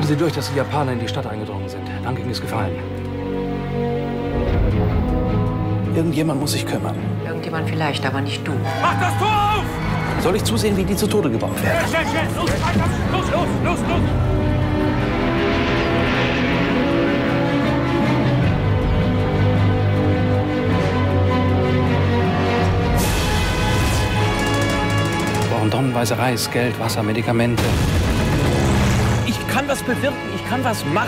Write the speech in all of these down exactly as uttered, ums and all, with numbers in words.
Geben Sie durch, dass die Japaner in die Stadt eingedrungen sind. Nanking ist gefallen. Irgendjemand muss sich kümmern. Irgendjemand vielleicht, aber nicht du. Mach das Tor auf! Soll ich zusehen, wie die zu Tode gebaut werden? Schnell, schnell, los, los, los, los, los! Wir brauchen tonnenweise Reis, Geld, Wasser, Medikamente. Ich kann was bewirken, ich kann was machen.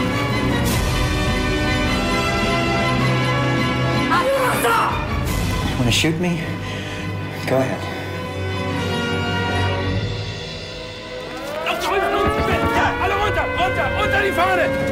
You wanna shoot me? Go ahead. Alle runter, runter, unter die Fahne!